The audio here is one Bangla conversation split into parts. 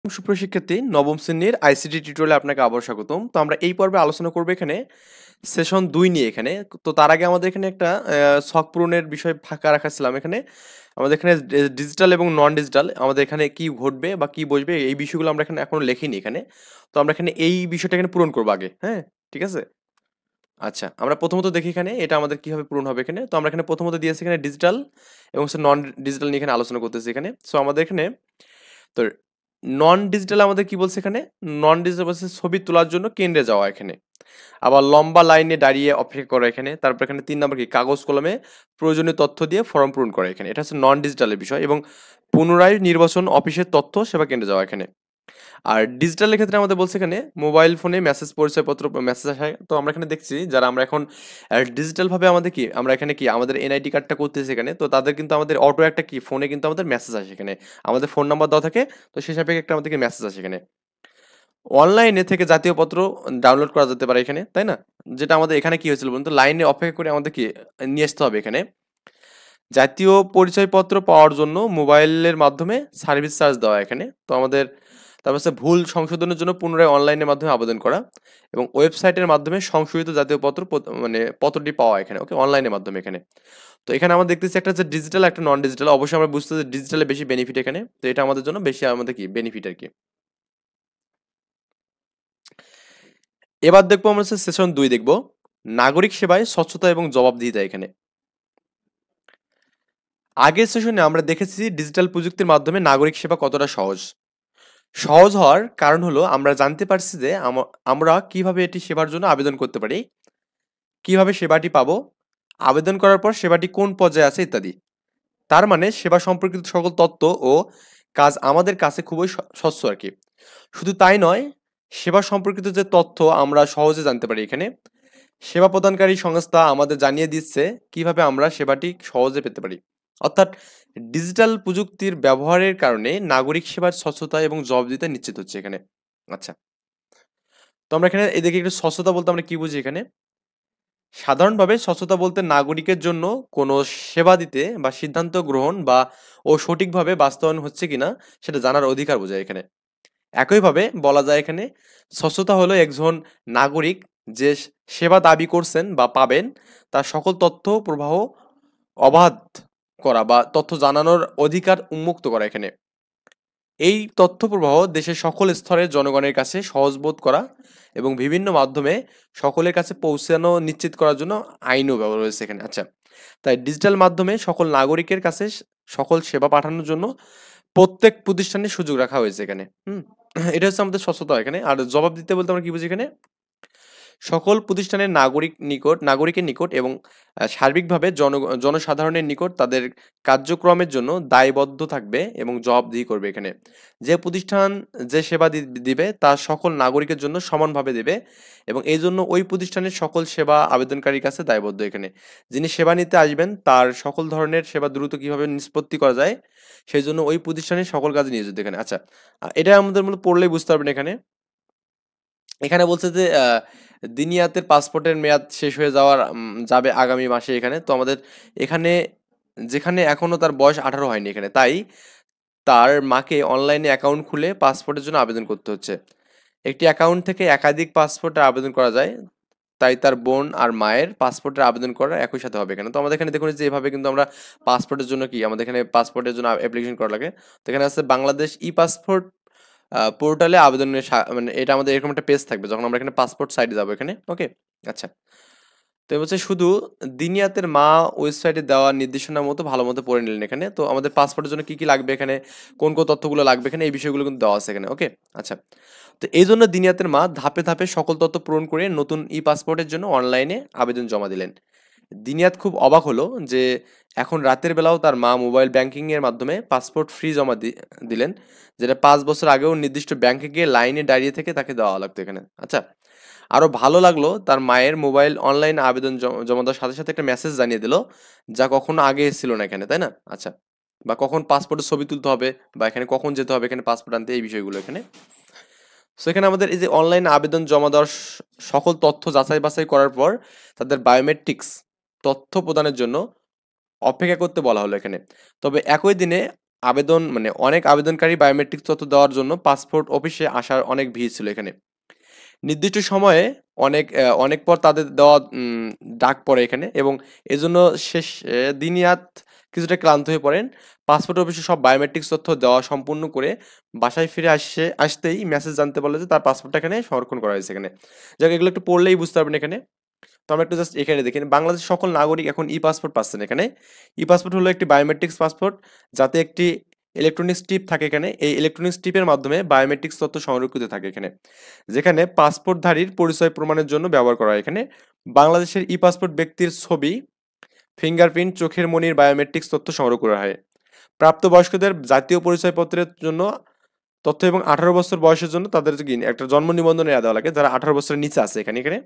সুপ্রশিক্ষার্থী, নবম শ্রেণীর আইসিটি টিউটোরিয়ালে আপনাকে আবার স্বাগতম। তো আমরা এই পর্বে আলোচনা করব এখানে সেশন 2 নিয়ে এখানে। তো তার আগে আমাদের এখানে একটা ছক পূরণের বিষয় ফাঁকা রাখাছিলাম এখানে। আমাদের এখানে ডিজিটাল এবং নন ডিজিটাল আমাদের এখানে কি ঘটবে বা কি বসবে এই বিষয়গুলো আমরা এখানে এখনো লেখিনি এখানে। তো আমরা এখানে এই বিষয়টা এখানে পূরণ করব আগে, হ্যাঁ? ঠিক আছে? আচ্ছা, আমরা প্রথমত দেখি এখানে এটা আমাদের কিভাবে পূরণ হবে এখানে। তো আমরা এখানে প্রথমত দিয়েছি এখানে ডিজিটাল এবং নন ডিজিটাল নিয়ে এখানে আলোচনা করতেছি এখানে। সো আমাদের এখানে তো নন ডিজিটাল আমাদের কি বলছে এখানে? নন ডিজিটাল বলছে ছবি তোলার জন্য কেন্দ্রে যাওয়া এখানে। আবার লম্বা লাইনে দাঁড়িয়ে অপেক্ষা করা এখানে। তারপর এখানে ৩ নাম্বার কি কাগজ কলমে প্রয়োজনীয় তথ্য দিয়ে ফর্ম পূরণ করা এখানে। এটা হচ্ছে নন ডিজিটালের বিষয় এবং পুনরায় নির্বাচন অফিসের তথ্য সেবা কেন্দ্রে যাওয়া এখানে। আর ডিজিটালের ক্ষেত্রে আমাদের বলছে এখানে মোবাইল ফোনে মেসেজ পরিচয়পত্র মেসেজ আসে। তো আমরা এখানে দেখছি যারা আমরা এখন ডিজিটাল ভাবে আমাদের কি আমরা এখানে কি আমাদের এনআইডি কার্ডটা করতেছি এখানে, তো তাদের কিন্তু আমাদের অটো একটা কি ফোনে কিন্তু আমাদের মেসেজ আসে এখানে, আমাদের ফোন নাম্বার দেওয়া থাকে। তো সেই সাপেক্ষে একটা আমাদেরকে মেসেজ আসে এখানে। অনলাইনে থেকে জাতীয় পত্র ডাউনলোড করা যেতে পারে এখানে, তাই না? যেটা আমাদের এখানে কি হয়েছিল বলুন তো, লাইনে অপেক্ষা করে আমাদের কি নিয়ে আসতে হবে এখানে। জাতীয় পরিচয়পত্র পাওয়ার জন্য মোবাইলের মাধ্যমে সার্ভিস চার্জ দেওয়া এখানে। তো আমাদের তারপর হচ্ছে ভুল সংশোধনের জন্য পুনরায় অনলাইনের মাধ্যমে আবেদন করা এবং ওয়েবসাইটের মাধ্যমে সংশোধিত জাতীয় পত্র মানে পত্রটি পাওয়া এখানে, ওকে, অনলাইনের মাধ্যমে এখানে। তো এখানে আমরা দেখতেছি একটা হচ্ছে ডিজিটাল, একটা নন ডিজিটাল। অবশ্যই আমরা বুঝতে ডিজিটালে বেশি বেনিফিট এখানে, তো এটা আমাদের জন্য বেশি আমাদের কি বেনিফিট আর কি। এবার দেখবো আমরা হচ্ছে সেশন 2 দেখবো নাগরিক সেবায় স্বচ্ছতা এবং জবাবদিহিতা এখানে। আগের সেশনে আমরা দেখেছি ডিজিটাল প্রযুক্তির মাধ্যমে নাগরিক সেবা কতটা সহজ। সহজ হওয়ার কারণ হলো আমরা জানতে পারছি যে আমরা কিভাবে এটি সেবার জন্য আবেদন করতে পারি, কিভাবে সেবাটি পাবো, আবেদন করার পর সেবাটি কোন পর্যায়ে আছে ইত্যাদি। তার মানে সেবা সম্পর্কিত সকল তথ্য ও কাজ আমাদের কাছে খুবই স্বচ্ছ আর কি। শুধু তাই নয়, সেবা সম্পর্কিত যে তথ্য আমরা সহজে জানতে পারি এখানে। সেবা প্রদানকারী সংস্থা আমাদের জানিয়ে দিচ্ছে কিভাবে আমরা সেবাটি সহজে পেতে পারি। অর্থাৎ ডিজিটাল প্রযুক্তির ব্যবহারের কারণে নাগরিক সেবার স্বচ্ছতা এবং জবাবদিহিতা নিশ্চিত হচ্ছে এখানে। আচ্ছা, তো আমরা এখানে এদিকে একটু স্বচ্ছতা বলতে আমরা কি বুঝি এখানে? সাধারণভাবে স্বচ্ছতা বলতে নাগরিকের জন্য কোনো সেবা দিতে বা সিদ্ধান্ত গ্রহণ বা ও সঠিকভাবে বাস্তবায়ন হচ্ছে কিনা সেটা জানার অধিকার বোঝায় এখানে। একইভাবে বলা যায় এখানে স্বচ্ছতা হলো একজন নাগরিক যে সেবা দাবি করছেন বা পাবেন তার সকল তথ্য প্রবাহ অবাধ করা বা তথ্য জানানোর অধিকার উন্মুক্ত করা এখানে। এই তথ্য প্রবাহ দেশের সকল স্তরের জনগণের কাছে সহজবোধ করা এবং বিভিন্ন মাধ্যমে সকলের কাছে পৌঁছানো নিশ্চিত করার জন্য আইনও ব্যবহার হয়েছে এখানে। আচ্ছা, তাই ডিজিটাল মাধ্যমে সকল নাগরিকের কাছে সকল সেবা পাঠানোর জন্য প্রত্যেক প্রতিষ্ঠানের সুযোগ রাখা হয়েছে এখানে। এটা হচ্ছে আমাদের স্বচ্ছতা এখানে। আর জবাব দিতে বলতে আমরা কি বুঝি এখানে? সকল প্রতিষ্ঠানের নাগরিকের নিকট এবং সার্বিকভাবে জনসাধারণের নিকট তাদের কার্যক্রমের জন্য দায়বদ্ধ থাকবে এবং জবাবদিহি করবে এখানে। যে প্রতিষ্ঠান যে সেবা দিবে তা সকল নাগরিকের জন্য সমানভাবে দেবে এবং এই জন্য ওই প্রতিষ্ঠানের সকল সেবা আবেদনকারীর কাছে দায়বদ্ধ এখানে। যিনি সেবা নিতে আসবেন তার সকল ধরনের সেবা দ্রুত কিভাবে নিষ্পত্তি করা যায় সেই জন্য ওই প্রতিষ্ঠানের সকল কাজে নিয়োজিত এখানে। আচ্ছা, এটা আমাদের মূলত পড়লেই বুঝতে পারবেন এখানে। এখানে বলছে যে দিনিয়াতের পাসপোর্টের মেয়াদ শেষ হয়ে যাবে আগামী মাসে এখানে। তো আমাদের এখানে যেখানে এখনো তার বয়স 18 হয়নি এখানে, তাই তার মাকে অনলাইনে অ্যাকাউন্ট খুলে পাসপোর্টের জন্য আবেদন করতে হচ্ছে। একটি অ্যাকাউন্ট থেকে একাধিক পাসপোর্টের আবেদন করা যায়, তাই তার বোন আর মায়ের পাসপোর্টের আবেদন করা একই সাথে হবে এখানে। তো আমাদের এখানে দেখুন যে এভাবে কিন্তু আমরা পাসপোর্টের জন্য কি আমাদের এখানে পাসপোর্টের জন্য অ্যাপ্লিকেশন করা লাগে। তো এখানে আছে বাংলাদেশ ই পাসপোর্ট পোর্টালে আবেদনের মানে এটা আমাদের এরকম একটা পেজ থাকবে যখন আমরা এখানে পাসপোর্ট সাইটে যাবো এখানে, ওকে। আচ্ছা, তো হচ্ছে শুধু দিনিয়াতের মা ওয়েবসাইটে দেওয়া নির্দেশনার মতো ভালো মতো পড়ে নিলেন এখানে। তো আমাদের পাসপোর্টের জন্য কি কি লাগবে এখানে, কোন কোন তথ্যগুলো লাগবে এখানে, এই বিষয়গুলো কিন্তু দেওয়া আছে এখানে, ওকে। আচ্ছা, তো এই জন্য দিনিয়াতের মা ধাপে ধাপে সকল তথ্য পূরণ করে নতুন ই পাসপোর্টের জন্য অনলাইনে আবেদন জমা দিলেন। দিনিয়াত খুব অবাক হলো যে এখন রাতের বেলাও তার মা মোবাইল ব্যাংকিং এর মাধ্যমে পাসপোর্ট ফ্রি জমা দিলেন, যেটা 5 বছর আগেও নির্দিষ্ট ব্যাংকে গিয়ে লাইনে দাঁড়িয়ে থেকে তাকে দেওয়া লাগতো এখানে। আচ্ছা, আরো ভালো লাগলো তার মায়ের মোবাইল অনলাইন আবেদন জমা দেওয়ার সাথে সাথে একটা মেসেজ জানিয়ে দিল, যা কখনো আগে ছিল না এখানে, তাই না? আচ্ছা, বা কখন পাসপোর্টের ছবি তুলতে হবে বা এখানে কখন যেতে হবে এখানে পাসপোর্ট আনতে, এই বিষয়গুলো এখানে। সো এখানে আমাদের এই যে অনলাইন আবেদন জমা দেওয়ার সকল তথ্য যাচাই বাছাই করার পর তাদের বায়োমেট্রিক্স তথ্য প্রদানের জন্য অপেক্ষা করতে বলা হলো এখানে। তবে একই দিনে মানে অনেক আবেদনকারী বায়োমেট্রিক তথ্য দেওয়ার জন্য পাসপোর্ট অফিসে আসার অনেক ভিড় ছিল এখানে। নির্দিষ্ট সময়ে অনেক পর তাদের দেওয়া ডাক পড়ে এখানে, এবং এজন্য শেষ দিনিয়াত কিছুটা ক্লান্ত হয়ে পড়েন। পাসপোর্ট অফিসে সব বায়োমেট্রিক্স তথ্য দেওয়া সম্পূর্ণ করে বাসায় ফিরে আসতেই মেসেজ জানতে পারলো যে তার পাসপোর্টটা এখানে সংরক্ষণ করা হয়েছে এখানে। যাক, এগুলো একটু পড়লেই বুঝতে পারবেন এখানে। তো আমরা একটু জাস্ট এখানে দেখি, বাংলাদেশের সকল নাগরিক এখন ই পাসপোর্ট পাচ্ছেন এখানে। ই পাসপোর্ট হলো একটি বায়োমেট্রিক্স পাসপোর্ট, যাতে একটি ইলেকট্রনিক চিপ থাকে এখানে। এই ইলেকট্রনিক চিপের মাধ্যমে বায়োমেট্রিক্স তথ্য সংরক্ষিত থাকে এখানে, যেখানে পাসপোর্টধারীর পরিচয় প্রমাণের জন্য ব্যবহার করা হয় এখানে। বাংলাদেশের ই পাসপোর্ট ব্যক্তির ছবি, ফিঙ্গারপ্রিন্ট, চোখের মনির বায়োমেট্রিক্স তথ্য সংগ্রহ করা হয়। প্রাপ্তবয়স্কদের জাতীয় পরিচয়পত্রের জন্য তথ্য এবং 18 বছর বয়সের জন্য তাদের একটা জন্ম নিবন্ধনের দেওয়া লাগে, যারা 18 বছরের নিচে আছে এখানে এখানে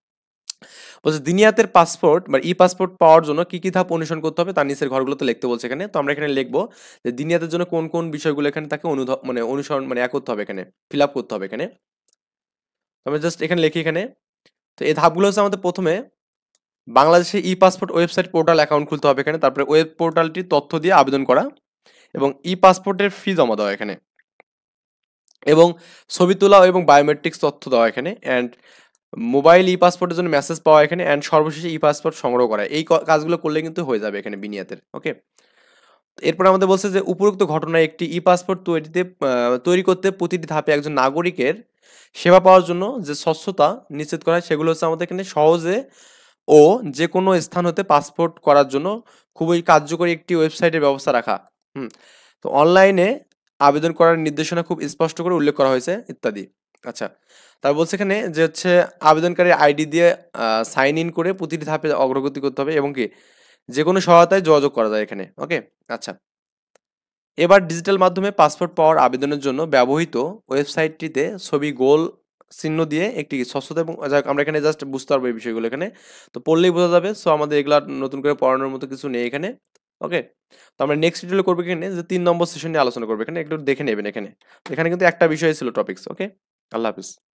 বলছে দিনিয়াতের পাসপোর্ট বা ই পাসপোর্ট পাওয়ার জন্য কি কি ধাপ অনুসরণ করতে হবে তার নিচের ঘরগুলোতে লিখতে বলছে এখানে। তো আমরা এখানে লিখবো যে দিনিয়াতের জন্য কোন কোন বিষয়গুলো এখানে তাকে অনুসরণ করতে হবে এখানে, ফিল আপ করতে হবে এখানে। তো আমরা জাস্ট এখানে লিখি এখানে। তো এই ধাপগুলো হচ্ছে আমাদের প্রথমে বাংলাদেশে e passport website portal account খুলতে হবে এখানে, তারপরে ওয়েব পোর্টালটির তথ্য দিয়ে আবেদন করা, এবং ই পাসপোর্টের ফি জমা দেওয়া এখানে, এবং ছবি তোলা এবং বায়োমেট্রিক্স তথ্য দেওয়া এখানে, অ্যান্ড মোবাইল ই পাসপোর্টের জন্য মেসেজ পাওয়া এখানে, অ্যান্ড সর্বশেষে ই পাসপোর্ট সংগ্রহ করা। এই কাজগুলো করলে কিন্তু হয়ে যাবে এখানে বিনিয়াতের। ওকে, এরপর আমাদের বলছে যে উপরোক্ত ঘটনায় একটি ই পাসপোর্ট তৈরি করতে প্রতিটি ধাপে একজন নাগরিকের সেবা পাওয়ার জন্য যে স্বচ্ছতা নিশ্চিত করা হয় সেগুলো হচ্ছে আমাদের এখানে সহজে ও যে কোনো স্থান হতে পাসপোর্ট করার জন্য খুবই কার্যকরী একটি ওয়েবসাইটের ব্যবস্থা রাখা। হুম তো অনলাইনে আবেদন করার নির্দেশনা খুব স্পষ্ট করে উল্লেখ করা হয়েছে ইত্যাদি। আচ্ছা, তার বলছে এখানে যে হচ্ছে আবেদনকারী আইডি দিয়ে সাইন ইন করে প্রতিটি ধাপে অগ্রগতি করতে হবে, এবং কি যে কোনো সহায়তায় যোগাযোগ করা যায় এখানে। ওকে, আচ্ছা, এবার ডিজিটাল মাধ্যমে পাসপোর্ট পাওয়ার আবেদনের জন্য ব্যবহৃত ওয়েবসাইটটিতে ছবি গোল চিহ্ন দিয়ে একটি স্বচ্ছতা, এবং আমরা এখানে জাস্ট বুঝতে পারবো এই বিষয়গুলো এখানে। তো পড়লেই বোঝা যাবে। সো আমাদের এগুলা নতুন করে পড়ানোর মতো কিছু নেই এখানে। ওকে, তো আমরা নেক্সট ভিডিও করবো এখানে যে 3 নম্বর সেশন নিয়ে আলোচনা করবো এখানে, একটু দেখে নেবেন এখানে। এখানে কিন্তু একটা বিষয় ছিল টপিকস। ওকে, আল্লাহ হাফিজ।